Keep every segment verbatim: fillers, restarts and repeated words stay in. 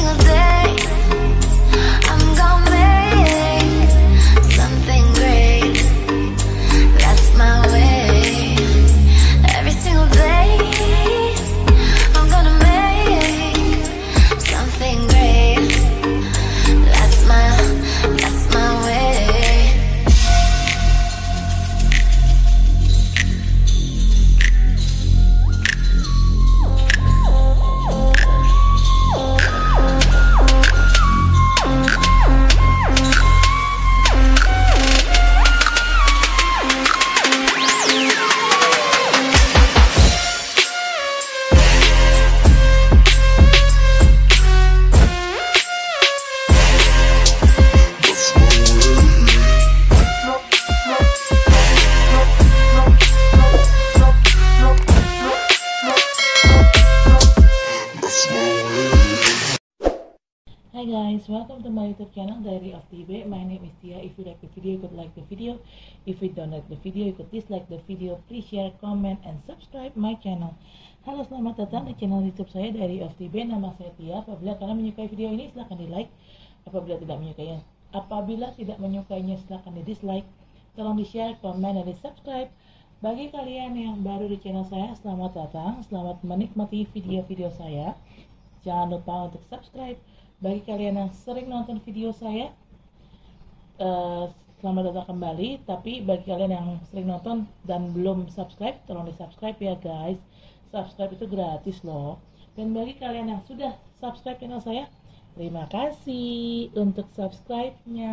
single day I'm gonna make something great. That's my way. Every single day I'm gonna make something great. That's my, that's my way. Hi guys, welcome to my YouTube channel Diary of Tibe. My name is Tia. If you like the video, you could like the video. If you don't like the video, you could dislike the video. Please share, comment, and subscribe my channel. Halo, selamat datang di channel YouTube saya Diary of Tibe. Nama saya Tia. Apabila kalian menyukai video ini, silahkan di like. Apabila tidak menyukainya, apabila tidak menyukainya, silahkan di dislike. Tolong di share, comment, dan di subscribe. Bagi kalian yang baru di channel saya, selamat datang. Selamat menikmati video-video saya. Jangan lupa untuk subscribe. Bagi kalian yang sering nonton video saya, uh, selamat datang kembali. Tapi bagi kalian yang sering nonton dan belum subscribe, tolong di subscribe ya guys. Subscribe itu gratis loh. Dan bagi kalian yang sudah subscribe channel saya, terima kasih untuk subscribe-nya.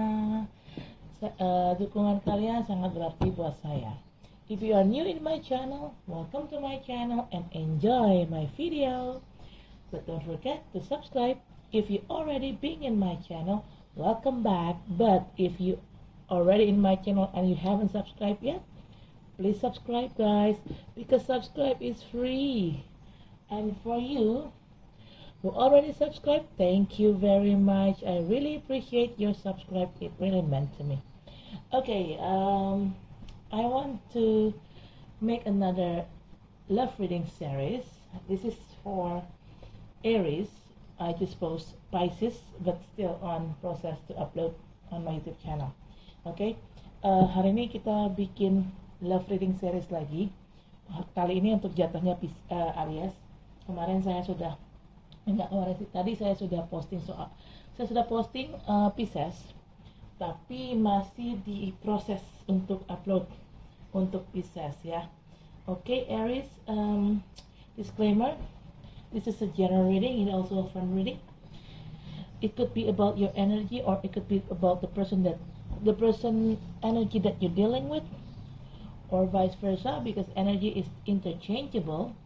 Uh, dukungan kalian sangat berarti buat saya. If you are new in my channel, welcome to my channel and enjoy my video. But don't forget to subscribe. If you already been in my channel, welcome back. But if you already in my channel and you haven't subscribed yet, please subscribe guys, because subscribe is free. And for you who already subscribed, thank you very much. I really appreciate your subscribe. It really meant to me. Okay, um, I want to make another love reading series. This is for Aries. I just post Pisces, but still on process to upload on my YouTube channel. Oke, okay? uh, hari ini kita bikin love reading series lagi. Kali ini untuk jatuhnya uh, Aries. Kemarin saya sudah, enggak kemarin sih, tadi saya sudah posting soal, saya sudah posting uh, Pisces, tapi masih di proses untuk upload untuk Pisces ya. Oke, okay, Aries, um, disclaimer. This is a general reading and also a fun reading. It could be about your energy, or it could be about the person that the person energy that you're dealing with, or vice versa, because energy is interchangeable.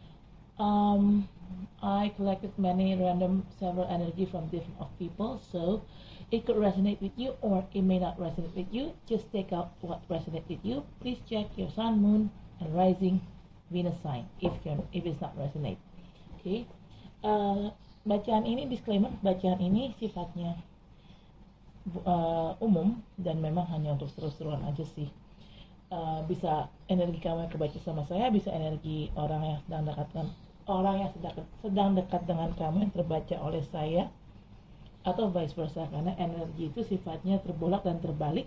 Um, I collected many random several energy from different of people, so it could resonate with you or it may not resonate with you. Just take out what resonates with you. Please check your sun, moon, and rising Venus sign if you're, if it's not resonate. Oke, okay. uh, bacaan ini disclaimer, bacaan ini sifatnya uh, umum dan memang hanya untuk seru-seruan aja sih. Uh, bisa energi kamu yang kebaca sama saya, bisa energi orang yang sedang dekat dengan orang yang sedang, sedang dekat dengan kamu yang terbaca oleh saya, atau vice versa, karena energi itu sifatnya terbolak dan terbalik.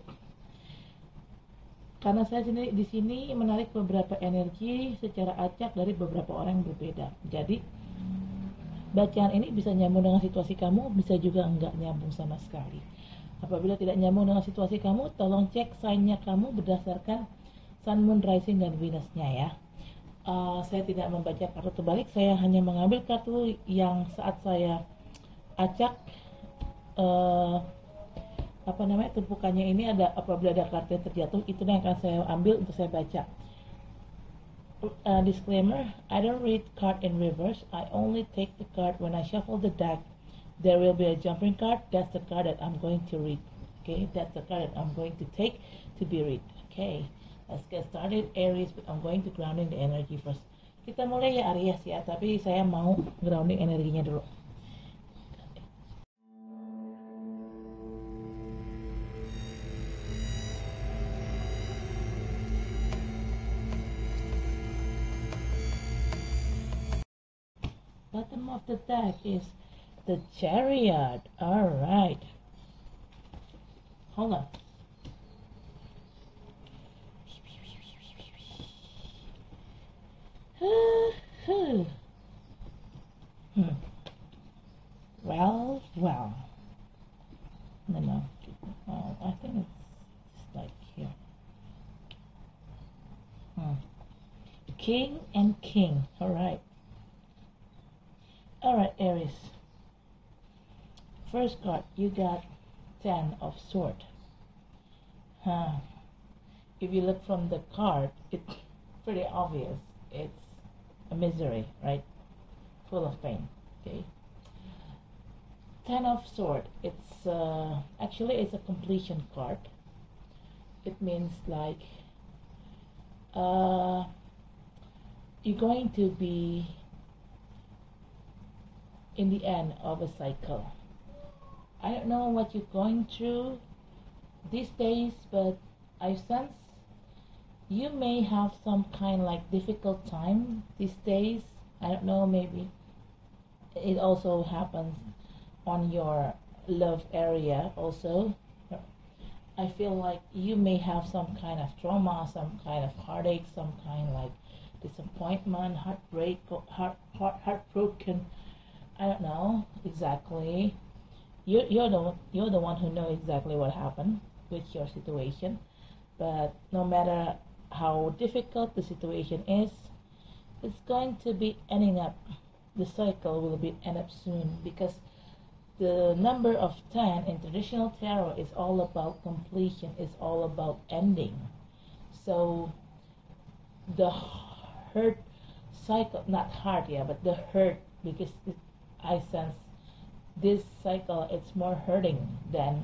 Karena saya sendiri di sini menarik beberapa energi secara acak dari beberapa orang yang berbeda. Jadi bacaan ini bisa nyambung dengan situasi kamu, bisa juga enggak nyambung sama sekali. Apabila tidak nyambung dengan situasi kamu, tolong cek sign-nya kamu berdasarkan sun, moon, rising, dan Venus-nya ya. Uh, saya tidak membaca kartu terbalik, saya hanya mengambil kartu yang saat saya acak. Uh, apa namanya, tumpukannya ini ada, apabila ada kartu yang terjatuh, itu yang akan saya ambil untuk saya baca. Uh, disclaimer, I don't read card in reverse. I only take the card when I shuffle the deck. There will be a jumping card. That's the card that I'm going to read. Okay, that's the card that I'm going to take to be read. Okay, let's get started, Aries. But I'm going to grounding the energy first. Kita mulai ya Aries ya, tapi saya mau grounding energinya dulu. Bottom of the deck is The Chariot. All right. Hold on. hmm. Well, well. No, no. Oh, I think it's just like here. Hmm. King and King. All right. All right, Aries. First card, you got Ten of Swords. Huh. If you look from the card, it's pretty obvious. It's a misery, right? Full of pain. Okay. Ten of Swords. It's uh, actually it's a completion card. It means like uh, you're going to be in the end of a cycle. I don't know what you're going through these days, but I sense you may have some kind of like difficult time these days. I don't know, maybe it also happens on your love area also. I feel like you may have some kind of trauma, some kind of heartache, some kind of like disappointment, heartbreak, heart, heart, heartbroken. I don't know exactly. You, you're the you're the one who know exactly what happened with your situation. But no matter how difficult the situation is, it's going to be ending up. The cycle will be end up soon, because the number of ten in traditional tarot is all about completion. It's all about ending. So the hurt cycle, not hard, yeah, but the hurt, because it, I sense this cycle, it's more hurting than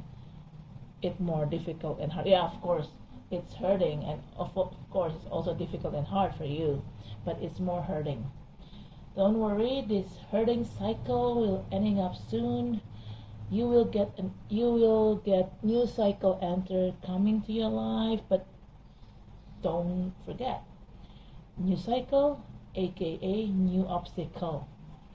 it more difficult and hard. Yeah, of course it's hurting, and of, of course it's also difficult and hard for you, but it's more hurting. Don't worry, this hurting cycle will ending up soon. You will get an you will get new cycle enter coming to your life, but don't forget, new cycle, aka new obstacle.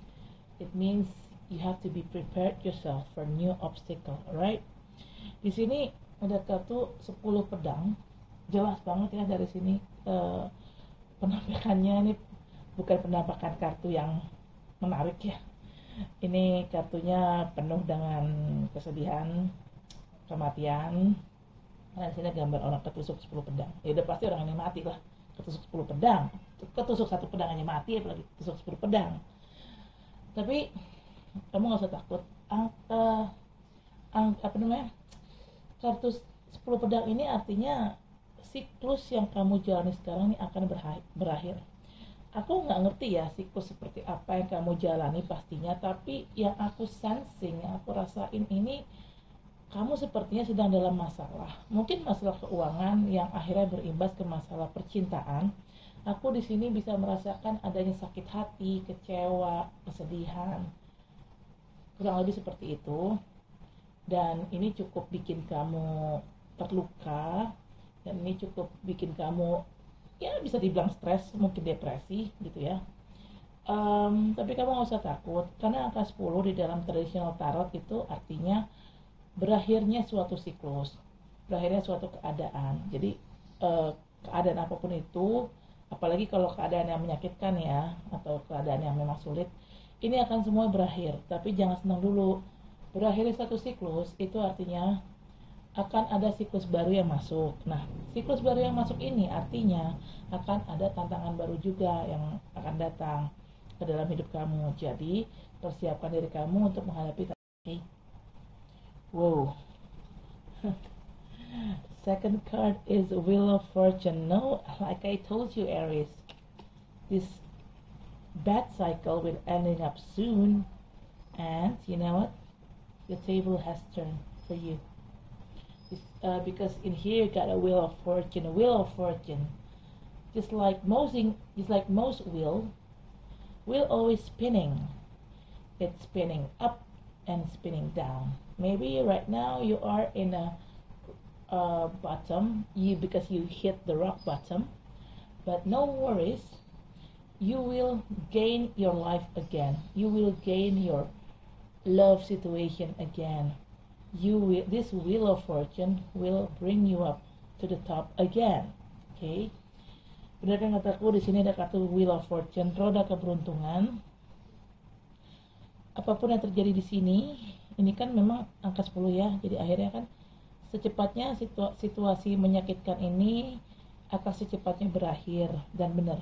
It means you have to be prepared yourself for new obstacle, alright? Di sini ada kartu sepuluh pedang, jelas banget ya dari sini. Uh, penampakannya ini bukan penampakan kartu yang menarik ya. Ini kartunya penuh dengan kesedihan, kematian. Nah, di sini gambar orang ketusuk sepuluh pedang. Ya udah pasti orang ini mati lah. Ketusuk sepuluh pedang. Ketusuk satu pedang aja mati, apalagi ketusuk sepuluh pedang. Tapi kamu gak usah takut. Angka, ang, apa namanya? Kartu sepuluh pedang ini artinya siklus yang kamu jalani sekarang ini akan berakhir. Aku nggak ngerti ya siklus seperti apa yang kamu jalani pastinya, tapi yang aku sensing, yang aku rasain ini, kamu sepertinya sedang dalam masalah. Mungkin masalah keuangan yang akhirnya berimbas ke masalah percintaan. Aku di sini bisa merasakan adanya sakit hati, kecewa, kesedihan, kurang lebih seperti itu. Dan ini cukup bikin kamu terluka, dan ini cukup bikin kamu, ya bisa dibilang stres, mungkin depresi gitu ya. Um, tapi kamu gak usah takut, karena angka sepuluh di dalam traditional tarot itu artinya berakhirnya suatu siklus, berakhirnya suatu keadaan. Jadi uh, keadaan apapun itu, apalagi kalau keadaan yang menyakitkan ya, atau keadaan yang memang sulit, ini akan semua berakhir. Tapi jangan senang dulu. Berakhirnya satu siklus itu artinya akan ada siklus baru yang masuk. Nah, siklus baru yang masuk ini artinya akan ada tantangan baru juga yang akan datang ke dalam hidup kamu. Jadi, persiapkan diri kamu untuk menghadapi tantangan. Okay. Wow. Second card is Wheel of Fortune. No, like I told you, Aries, this bad cycle will ending up soon. And you know what? The table has turned for you. Uh, because in here you got a Wheel of Fortune. A Wheel of Fortune, just like most, just like most wheel, wheel always spinning. It's spinning up and spinning down. Maybe right now you are in a uh, bottom, you because you hit the rock bottom, but no worries. You will gain your life again. You will gain your love situation again. You will, this wheel of fortune will bring you up to the top again. Oke. Okay? Benar kan kataku, di sini ada kartu wheel of fortune, roda keberuntungan. Apapun yang terjadi di sini, ini kan memang angka sepuluh ya. Jadi akhirnya kan secepatnya situ, situasi menyakitkan ini akan secepatnya berakhir, dan benar.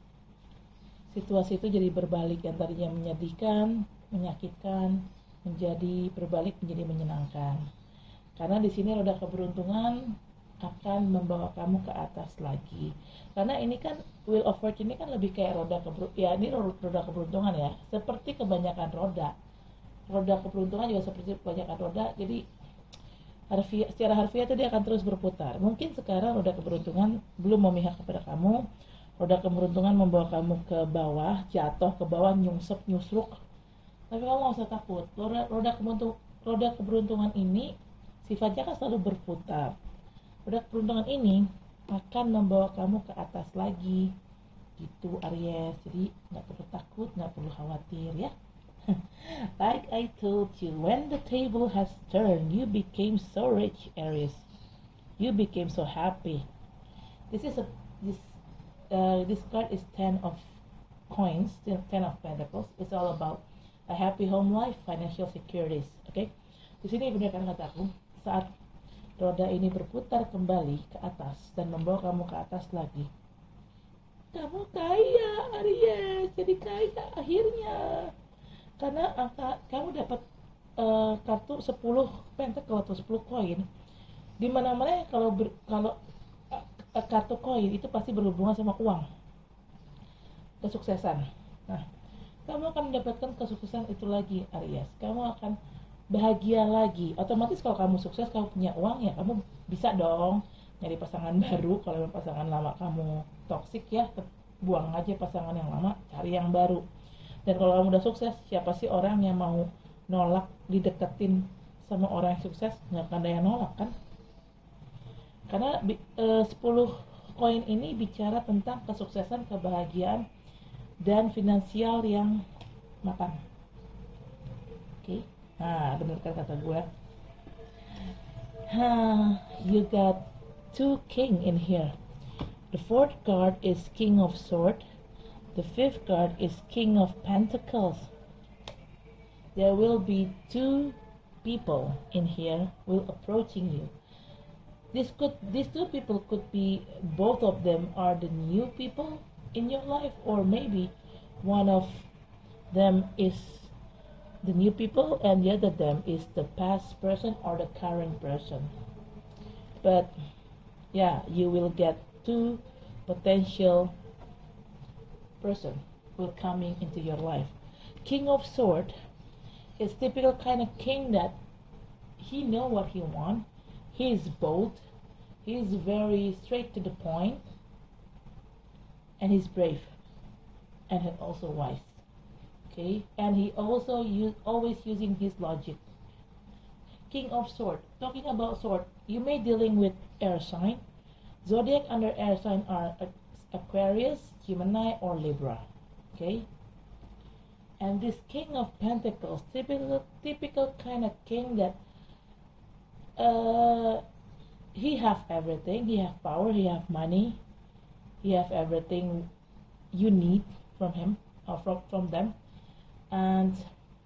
Situasi itu jadi berbalik, yang tadinya menyedihkan, menyakitkan, menjadi berbalik menjadi menyenangkan. Karena di sini roda keberuntungan akan membawa kamu ke atas lagi. Karena ini kan wheel of fortune ini kan lebih kayak roda keberuntungan. Ya, ini roda keberuntungan ya. Seperti kebanyakan roda. Roda keberuntungan juga seperti kebanyakan roda. Jadi harfiah, secara harfiah itu dia akan terus berputar. Mungkin sekarang roda keberuntungan belum memihak kepada kamu. Roda keberuntungan membawa kamu ke bawah, jatuh ke bawah, nyungsep, nyusruk. Tapi kamu gak usah takut. Roda, roda, keberuntung, roda keberuntungan ini sifatnya kan selalu berputar. Roda keberuntungan ini akan membawa kamu ke atas lagi. Gitu Aries. Jadi gak perlu takut, gak perlu khawatir ya. Like I told you, when the table has turned, you became so rich, Aries. You became so happy. This is a this uh, this card is ten of coins, ten of pentacles. It's all about a happy home life, financial securities. Oke, okay? Di sini benar kan kataku, saat roda ini berputar kembali ke atas dan membawa kamu ke atas lagi, kamu kaya, Aries. Jadi kaya akhirnya. Karena angka kamu dapat uh, kartu sepuluh pentacle atau sepuluh koin. Di mana-mana kalau ber, kalau uh, kartu koin itu pasti berhubungan sama uang, kesuksesan. Nah, kamu akan mendapatkan kesuksesan itu lagi, Aries. Kamu akan bahagia lagi. Otomatis kalau kamu sukses, kamu punya uang, ya kamu bisa dong nyari pasangan baru. Kalau pasangan lama kamu toksik, ya buang aja pasangan yang lama, cari yang baru. Dan kalau kamu udah sukses, siapa sih orang yang mau nolak dideketin sama orang yang sukses? Nggak akan ada yang nolak kan? Karena e, sepuluh koin ini bicara tentang kesuksesan, kebahagiaan, dan finansial yang mapan. Oke, okay. Nah bener kan kata gue. Huh, you got two king in here. The fourth card is King of Swords. The fifth card is King of Pentacles. There will be two people in here will approaching you. This could, these two people could be, both of them are the new people in your life, or maybe one of them is the new people and the other them is the past person or the current person. But yeah, you will get two potential person will coming into your life. King of Swords is typical kind of king that he know what he want. He is bold. He is very straight to the point, and he's brave, and he's also wise. Okay, and he also use always using his logic. King of Swords. Talking about sword, you may dealing with air sign. Zodiac under air sign are Aquarius, Gemini, or Libra. Okay, and this King of Pentacles, typical typical kind of king that uh he have everything. He have power, he have money, he have everything you need from him or from from them. And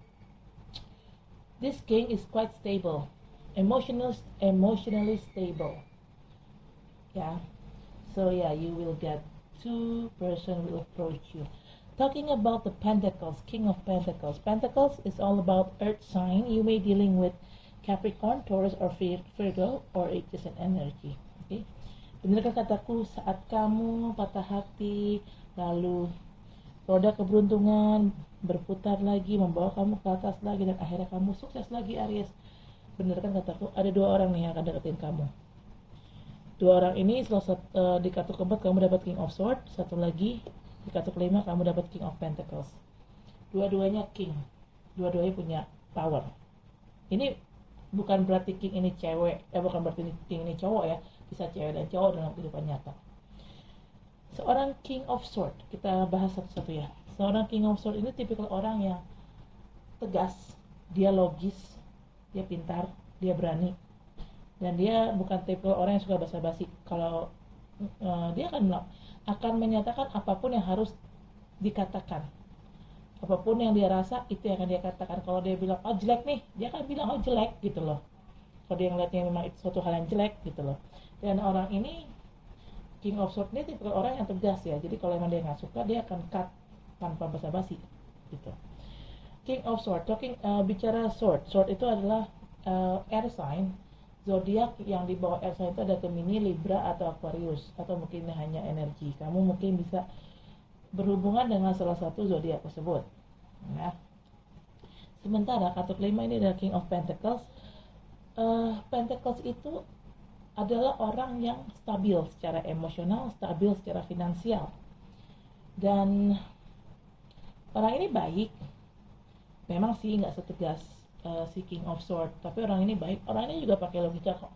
this king is quite stable, emotional emotionally stable. Yeah, so yeah, you will get two person will approach you. Talking about the Pentacles, King of Pentacles. Pentacles is all about earth sign. You may dealing with Capricorn, Taurus, or Virgo, or it is an energy. Okay, benar kan kataku, saat kamu patah hati, lalu roda keberuntungan berputar lagi, membawa kamu ke atas lagi, dan akhirnya kamu sukses lagi, Aries. Benar kan kataku, ada dua orang nih yang akan deketin kamu. Dua orang ini, salah satu, uh, di kartu keempat kamu dapat King of Swords, satu lagi di kartu kelima kamu dapat King of Pentacles. Dua-duanya king, dua-duanya punya power. Ini bukan berarti king ini cewek, eh bukan berarti king ini cowok ya, bisa cewek dan cowok dalam kehidupan nyata. Seorang King of Swords, kita bahas satu-satu ya. Seorang King of Swords ini tipikal orang yang tegas, dia logis, dia pintar, dia berani, dan dia bukan tipe orang yang suka basa-basi. Kalau uh, dia akan akan menyatakan apapun yang harus dikatakan, apapun yang dia rasa itu yang akan dia katakan. Kalau dia bilang oh jelek nih, dia akan bilang oh jelek gitu loh. Kalau dia ngeliatnya memang itu suatu hal yang jelek gitu loh. Dan orang ini King of Swords ini tipe orang yang tegas ya. Jadi kalau emang dia nggak suka, dia akan cut tanpa basa-basi gitu. King of Swords, talking uh, bicara sword. Sword itu adalah uh, air sign. Zodiak yang di bawah air sign itu ada Gemini, Libra atau Aquarius, atau mungkin hanya energi. Kamu mungkin bisa berhubungan dengan salah satu zodiak tersebut. Nah, sementara kartu kelima ini adalah King of Pentacles. Uh, Pentacles itu adalah orang yang stabil secara emosional, stabil secara finansial, dan orang ini baik. Memang sih nggak setegas uh, si King of Swords, tapi orang ini baik. Orang ini juga pakai logika kok.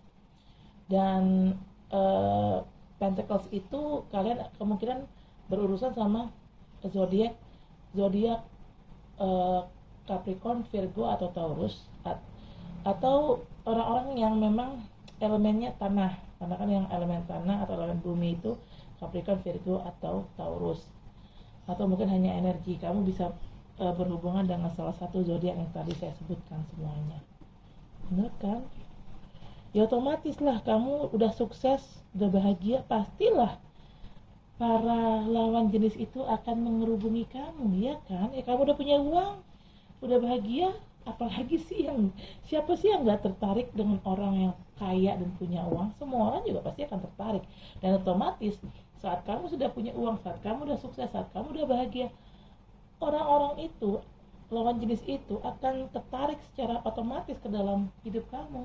Dan uh, Pentacles itu kalian kemungkinan berurusan sama zodiak zodiak uh, Capricorn, Virgo atau Taurus, at- atau orang-orang yang memang elemennya tanah, karena kan yang elemen tanah atau elemen bumi itu Capricorn, Virgo atau Taurus, atau mungkin hanya energi. Kamu bisa uh, berhubungan dengan salah satu zodiak yang tadi saya sebutkan semuanya. Benar kan? Ya otomatis lah, kamu udah sukses, udah bahagia, pastilah para lawan jenis itu akan mengerubungi kamu, ya kan? Ya kamu udah punya uang, udah bahagia, apalagi sih yang siapa sih yang nggak tertarik dengan orang yang kaya dan punya uang? Semua orang juga pasti akan tertarik. Dan otomatis saat kamu sudah punya uang, saat kamu udah sukses, saat kamu udah bahagia, orang-orang itu, lawan jenis itu akan tertarik secara otomatis ke dalam hidup kamu.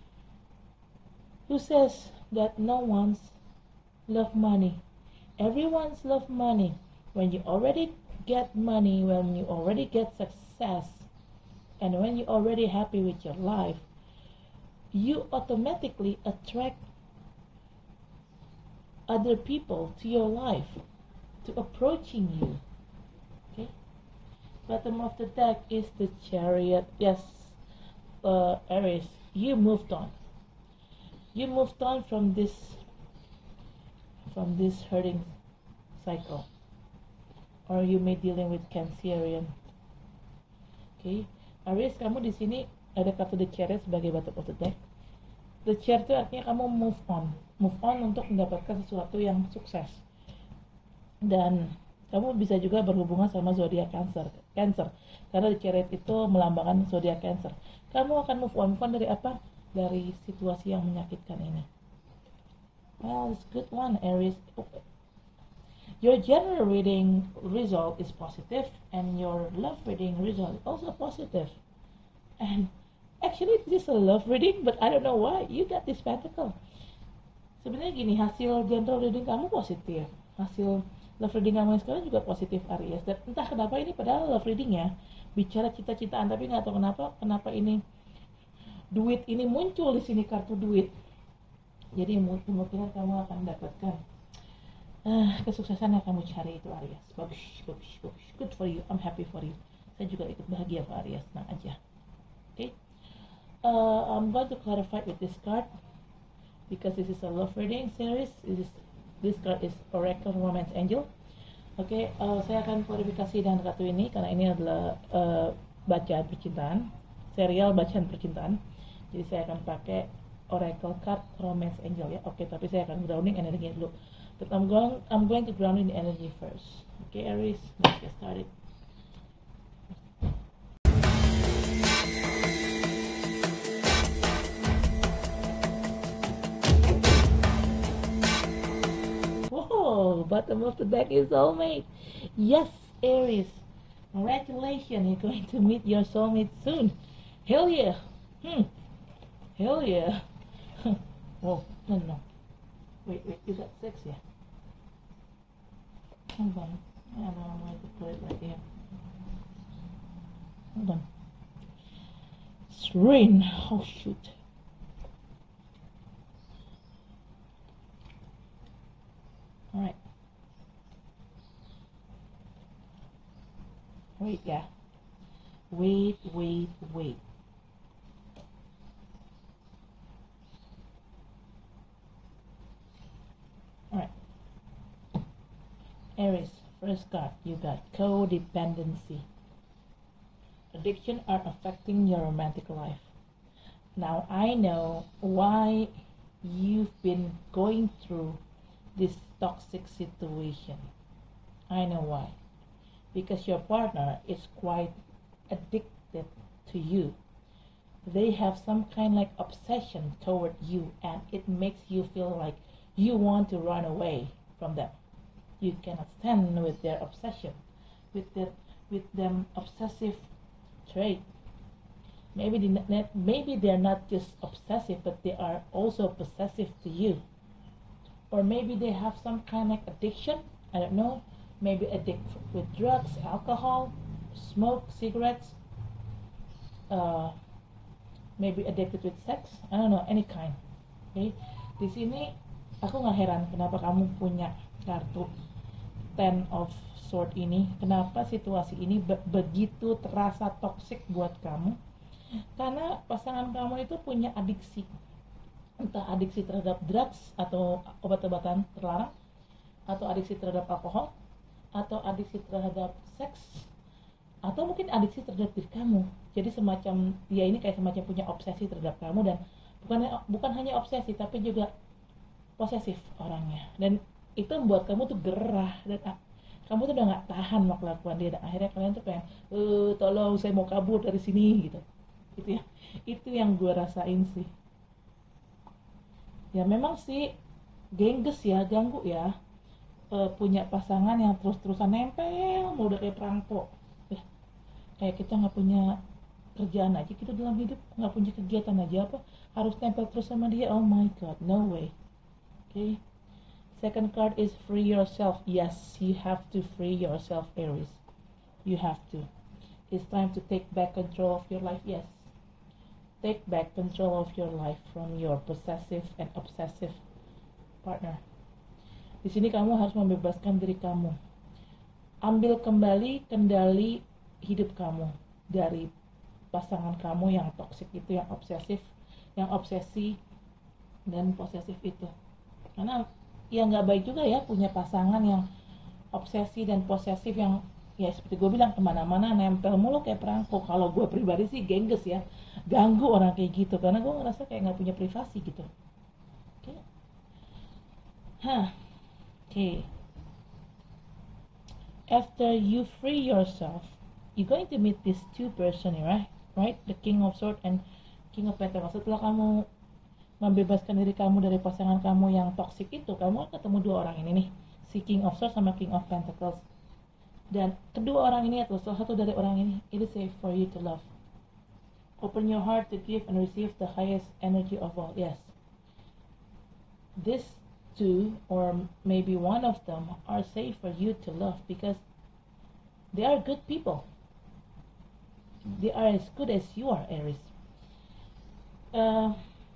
Who says that no one's love money? Everyone's love money. When you already get money, when you already get success, and when you're already happy with your life, you automatically attract other people to your life, to approaching you. Okay? Bottom of the deck is the Chariot. Yes, uh, Aries, you moved on. You moved on from this, from this hurting cycle, or you may dealing with Cancerian. Okay? Aries, kamu di sini ada kartu The Chariot sebagai bottom of the deck. The Chariot itu artinya kamu move on, move on untuk mendapatkan sesuatu yang sukses. Dan kamu bisa juga berhubungan sama zodiak Cancer, Cancer, karena The Chariot itu melambangkan zodiak Cancer. Kamu akan move on, move on dari apa? Dari situasi yang menyakitkan ini. Well, it's a good one, Aries. Your general reading result is positive, and your love reading result is also positive. And actually, this is a love reading, but I don't know why you got this pentacle. Sebenarnya gini, hasil general reading kamu positif, hasil love reading kamu yang sekarang juga positif, Aries. Dan entah kenapa ini padahal love reading ya, bicara cita-citaan, tapi nggak tahu kenapa, kenapa ini duit ini muncul di sini, kartu duit. Jadi kemungkinan kamu akan mendapatkan Uh, kesuksesan yang kamu cari itu, Aries. Bagus, bagus, bagus. Good for you. I'm happy for you. Saya juga ikut bahagia, Pak Aries. Tenang aja. Okay. Uh, I'm going to clarify with this card because this is a love reading series. This is, this card is Oracle Romance Angel. Oke, okay, uh, saya akan klarifikasi dengan kartu ini karena ini adalah uh, bacaan percintaan, serial bacaan percintaan. Jadi saya akan pakai Oracle card Romance Angel ya. Oke, okay, tapi saya akan grounding energinya dulu. But I'm going, I'm going to ground in the energy first. Okay, Aries, let's get started. Whoa, bottom of the deck is soulmate. Yes, Aries, congratulations, you're going to meet your soulmate soon. Hell yeah. Hmm. Hell yeah. Whoa, no, no. Wait, wait, you got six, yeah? Hold on. I don't know where to put it right here. Hold on. It's rain. Oh, shoot. Alright. Wait, yeah. Wait, wait, wait. Alright. Aries, first card, you got codependency. Addiction are affecting your romantic life. Now I know why you've been going through this toxic situation. I know why. Because your partner is quite addicted to you. They have some kind of like obsession toward you, and it makes you feel like you want to run away from them. You cannot stand with their obsession, with their, with them obsessive trait. Maybe they, maybe they're not just obsessive, but they are also possessive to you. Or maybe they have some kind of like addiction. I don't know. Maybe addict with drugs, alcohol, smoke, cigarettes. Uh, maybe addicted with sex. I don't know, any kind. Okay. Di sini aku nggak heran kenapa kamu punya kartu Ten of Sword ini. Kenapa situasi ini be- begitu terasa toksik buat kamu? Karena pasangan kamu itu punya adiksi. Entah adiksi terhadap drugs atau obat-obatan terlarang, atau adiksi terhadap alkohol, atau adiksi terhadap seks, atau mungkin adiksi terhadap diri kamu. Jadi semacam dia ini kayak semacam punya obsesi terhadap kamu, dan bukan bukan hanya obsesi tapi juga posesif orangnya. Dan itu membuat kamu tuh gerah, dan ah, kamu tuh udah nggak tahan mau kelakuan dia, dan akhirnya kalian tuh pengen eh tolong saya mau kabur dari sini gitu. Itu ya, itu yang gue rasain sih. Ya memang sih gengges ya, ganggu ya. Uh, punya pasangan yang terus-terusan nempel, mau udah kayak perangko. Eh, kayak kita nggak punya kerjaan aja gitu dalam hidup, nggak punya kegiatan aja apa, harus nempel terus sama dia. Oh my god, no way. Okay. Second card is free yourself. Yes, you have to free yourself, Aries. You have to. It's time to take back control of your life. Yes. Take back control of your life from your possessive and obsessive partner. Di sini kamu harus membebaskan diri kamu. Ambil kembali kendali hidup kamu dari pasangan kamu yang toksik itu, yang obsesif, yang obsesi dan posesif itu. Karena ya nggak baik juga ya punya pasangan yang obsesi dan posesif, yang ya seperti gue bilang kemana-mana nempel mulu kayak perangko. Kalau gue pribadi sih gengges ya, ganggu orang kayak gitu, karena gue ngerasa kayak nggak punya privasi gitu. Oke, okay. Hah. Okay. After you free yourself, you're going to meet these two person, right? Right? The King of Swords and King of Pentacles. Setelah kamu membebaskan diri kamu dari pasangan kamu yang toksik itu, kamu akan ketemu dua orang ini nih, si King of Swords sama King of Pentacles. Dan kedua orang ini atau salah satu dari orang ini, it is safe for you to love. Open your heart to give and receive the highest energy of all. Yes. This two, or maybe one of them, are safe for you to love because they are good people. They are as good as you are, Aries. Uh,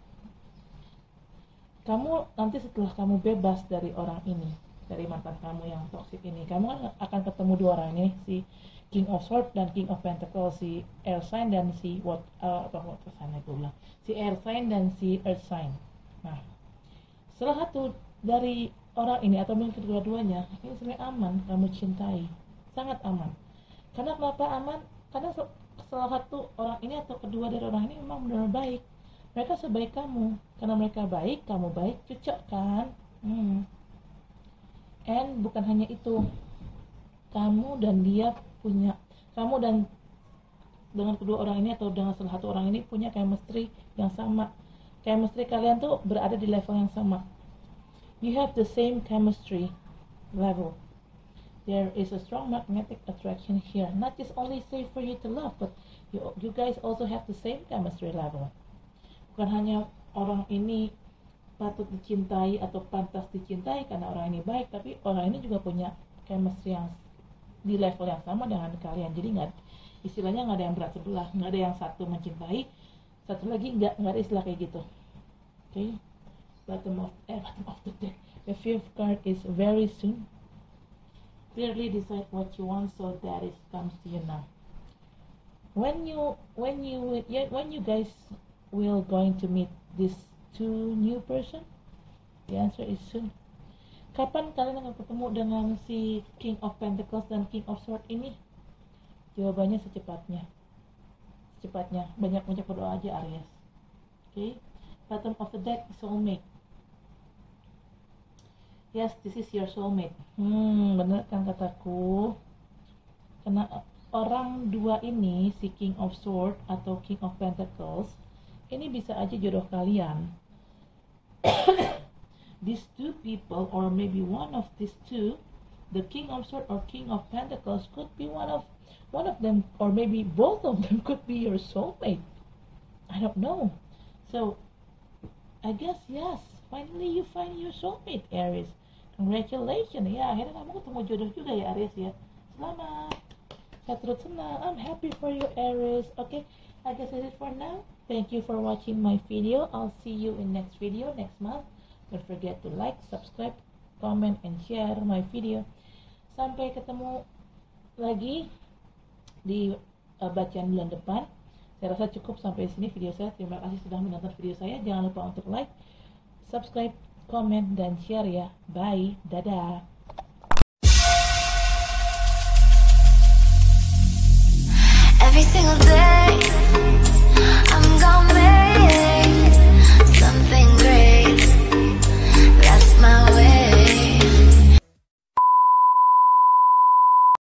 kamu nanti setelah kamu bebas dari orang ini, dari mantan kamu yang toksik ini, kamu kan akan ketemu dua orang ini, si King of Swords dan King of Pentacles, si Air Sign dan si what uh, apa what sign itu bilang, si Air Sign dan si Earth Sign. Nah, salah satu dari orang ini atau mungkin kedua-duanya ini sebenarnya aman, kamu cintai, sangat aman. Karena kenapa aman? Karena salah satu orang ini atau kedua dari orang ini memang benar-benar baik. Mereka sebaik kamu. Karena mereka baik, kamu baik, cocok kan? Hmm. And bukan hanya itu, kamu dan dia punya, kamu dan dengan kedua orang ini atau dengan salah satu orang ini punya chemistry yang sama. Chemistry kalian tuh berada di level yang sama. You have the same chemistry level. There is a strong magnetic attraction here. Not just only safe for you to love, but you, you guys also have the same chemistry level. Bukan hanya orang ini patut dicintai atau pantas dicintai karena orang ini baik, tapi orang ini juga punya chemistry yang di level yang sama dengan kalian. Jadi nggak, istilahnya nggak ada yang berat sebelah, nggak ada yang satu mencintai, satu lagi nggak, nggak ada istilah kayak gitu. Oke. Okay? Bottom of, eh, bottom of the deck. The fifth card is very soon. Clearly decide what you want, so that it comes to you now. when you when you yeah, when you guys will going to meet this two new person? The answer is soon. Kapan kalian akan ketemu dengan si King of Pentacles dan King of Swords ini? Jawabannya secepatnya. Secepatnya. Banyak-banyak berdoa aja, Aries. Oke. Okay. Bottom of the deck, soulmate. Yes, this is your soulmate. Hmm, bener kan kataku? Karena orang dua ini, si King of Swords atau King of Pentacles, ini bisa aja jodoh kalian. These two people, or maybe one of these two, the King of Swords or King of Pentacles, could be one of one of them, or maybe both of them could be your soulmate. I don't know. So, I guess yes. Finally, you find your soulmate, Aries. Congratulations. Ya, akhirnya kamu ketemu jodoh juga ya, Aries ya. Selamat. Saya turut senang. I'm happy for you, Aries. Okay, I guess that's it for now. Thank you for watching my video. I'll see you in next video next month. Don't forget to like, subscribe, comment, and share my video. Sampai ketemu lagi di uh, bacaan bulan depan. Saya rasa cukup sampai sini video saya. Terima kasih sudah menonton video saya. Jangan lupa untuk like, subscribe, comment, dan share ya. Bye. Dadah. Every single day